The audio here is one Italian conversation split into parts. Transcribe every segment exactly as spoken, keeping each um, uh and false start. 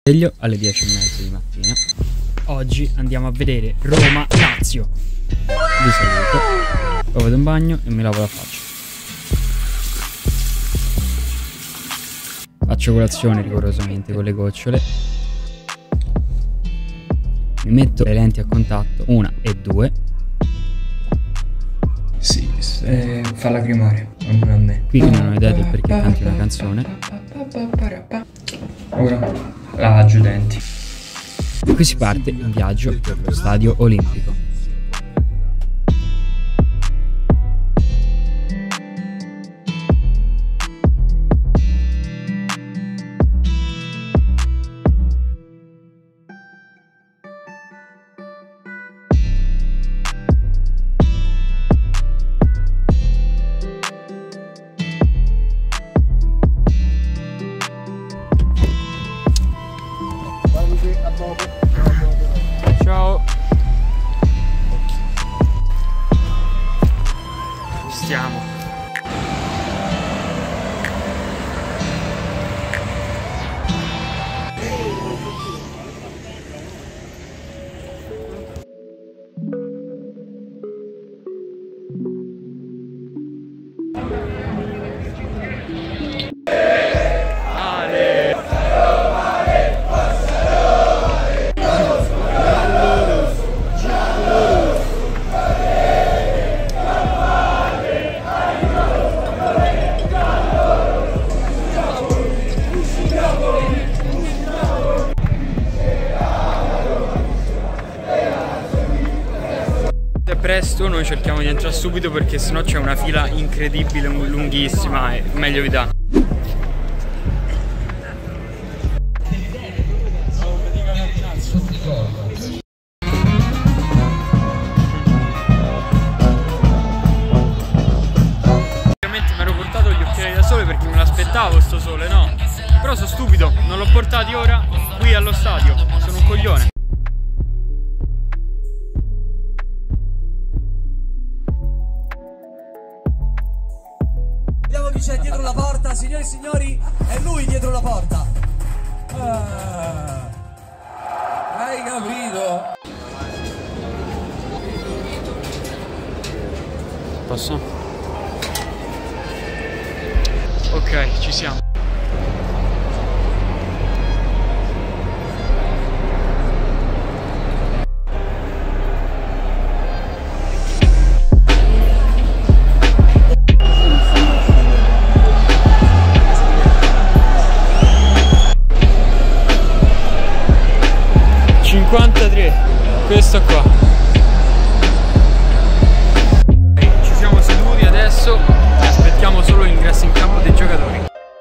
Sveglio alle dieci e mezza di mattina. Oggi andiamo a vedere Roma-Lazio. Vi saluto. Poi vado in bagno e mi lavo la faccia. Faccio colazione rigorosamente con le gocciole. Mi metto le lenti a contatto, una e due. Sì, eh, fa lacrimare, almeno a me. Qui non ho idea del perché canti una canzone. Ora la aggiù denti. E qui si parte in viaggio per lo stadio olimpico. Ciao. Stiamo. Presto, noi cerchiamo di entrare subito perché sennò c'è una fila incredibile, lunghissima, e meglio vi dà. Ovviamente mi ero portato gli occhiali da sole perché me l'aspettavo sto sole, no? Però sono stupido, non l'ho portati ora qui allo stadio, sono un coglione. Chi c'è dietro la porta, signori e signori, è lui dietro la porta. Ah, hai capito? Posso? Ok, ci siamo. cinquantatré, questo qua. Ci siamo seduti adesso e aspettiamo solo l'ingresso in campo dei giocatori.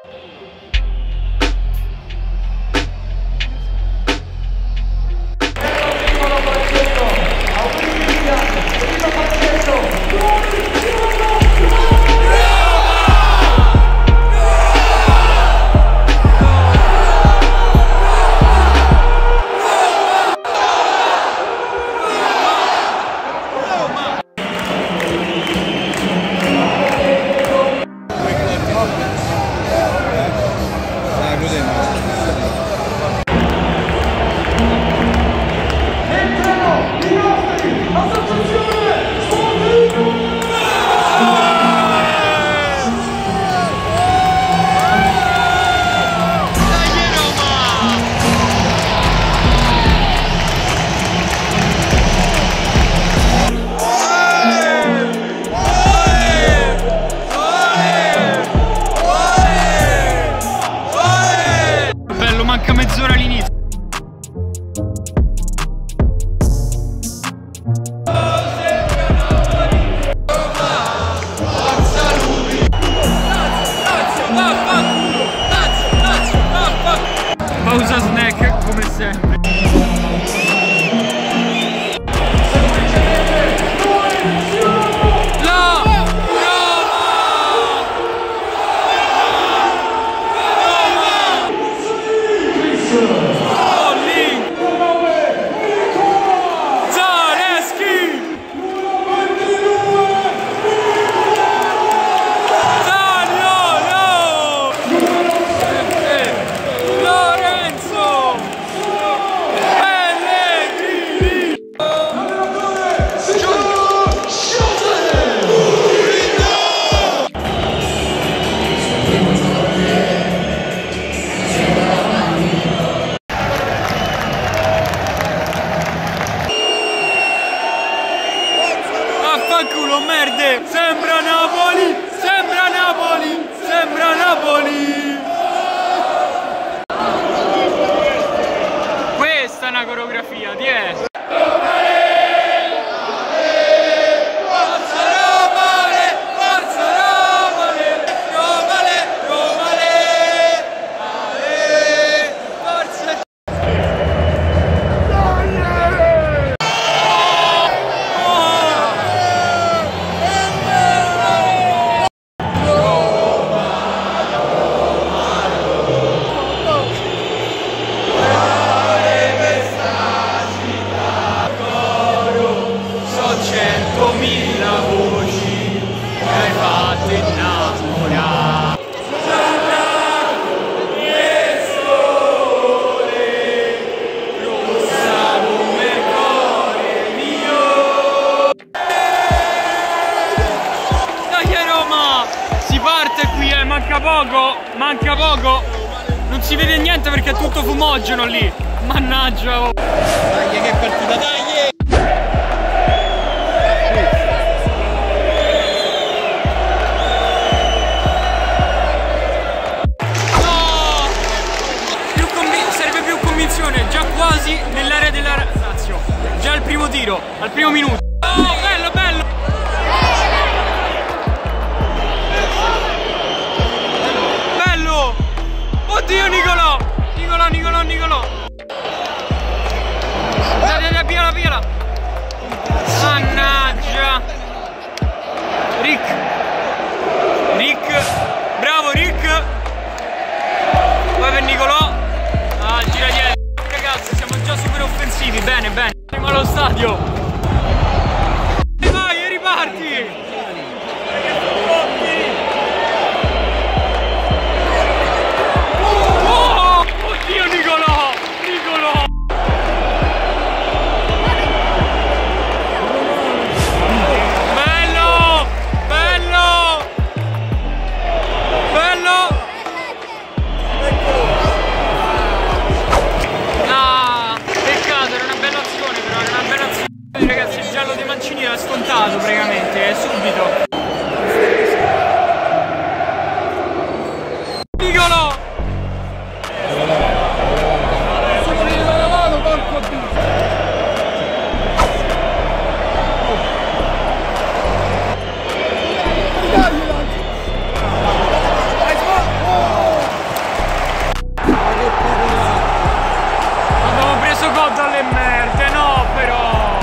Manca mezz'ora all'inizio. Pausa snack come sempre. Lorenzo! Forza, ti è? Manca poco, manca poco. Non si vede niente perché è tutto fumogeno lì. Mannaggia, oh. Dai che partita, dai! No! Più serve più convinzione. Già quasi nell'area della Lazio. Già al primo tiro, al primo minuto. Oh, bello, bello! Oddio Nicolò! Nicolò, Nicolò, Nicolò! Dai, dai, dai, piala, piala! Mannaggia! Rick! Rick! Bravo Rick! Poi per Nicolò! Ah, gira dietro! Ragazzi, siamo già super offensivi, bene, bene! Andiamo allo stadio! E vai, e riparti! Oddio Nicolò! Nicolò! Bello! Bello! Bello! Ah, peccato, era una bella azione però, era una bella azione. Ragazzi, il giallo dei Mancini era scontato praticamente, è subito. Nicolò! Abbiamo preso gol dalle merde, no però!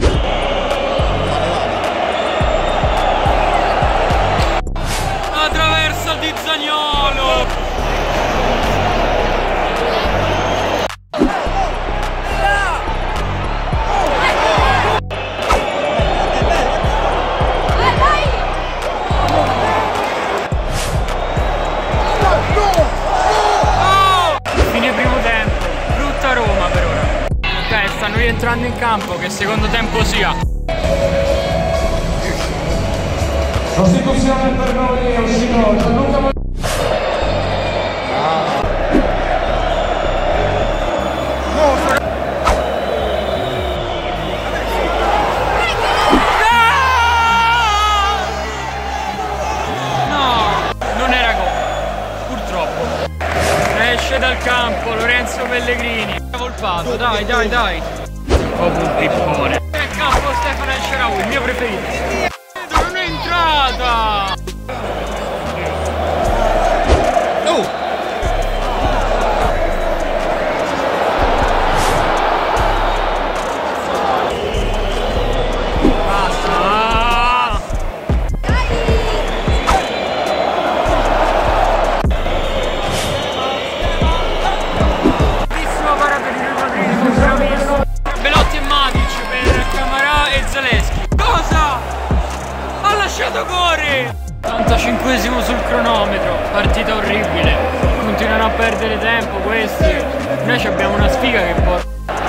La traversa di Zaniolo! Stanno rientrando in campo, che secondo tempo sia. Sostituzione per noi, Osino, Gianluca. No, non era gol, purtroppo. Esce dal campo Lorenzo Pellegrini. Volpato, dai, dai, dai. Proprio un pippone. È in campo Stefano El Shaarawy, il mio preferito. Non è entrata! Oh! ottantacinquesimo sul cronometro, partita orribile, continuano a perdere tempo questi, noi abbiamo una sfiga che porta.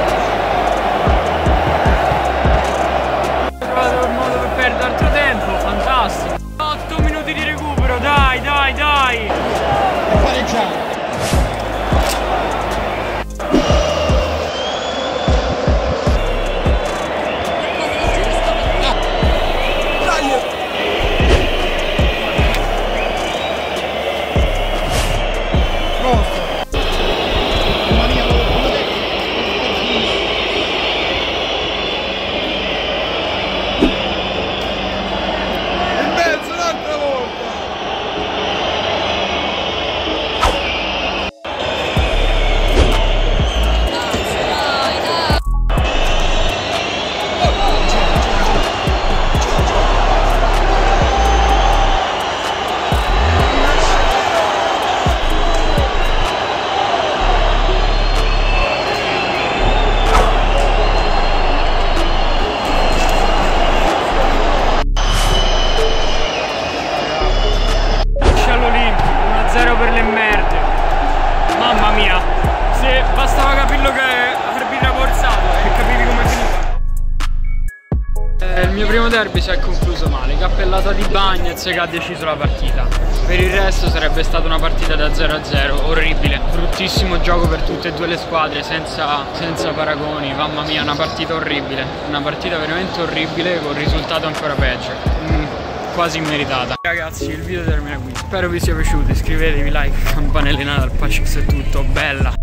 Ho trovato il modo per perdere altro tempo, fantastico. otto minuti di recupero, dai, dai, dai. Pareggiare. derby si è concluso male, cappellata di Bagnez che ha deciso la partita. Per il resto sarebbe stata una partita da zero a zero, orribile, bruttissimo gioco per tutte e due le squadre, senza, senza paragoni, mamma mia, una partita orribile, una partita veramente orribile con risultato ancora peggio, mm, quasi immeritata. Ragazzi, il video termina qui, spero vi sia piaciuto, iscrivetevi, like, campanellina dal Pacix è tutto, bella!